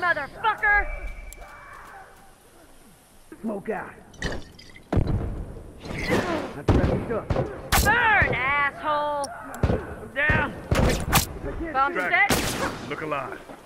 motherfucker! Smoke out. That's where we shook. Burn, asshole! I'm down. Bump Dragon, set. look alive.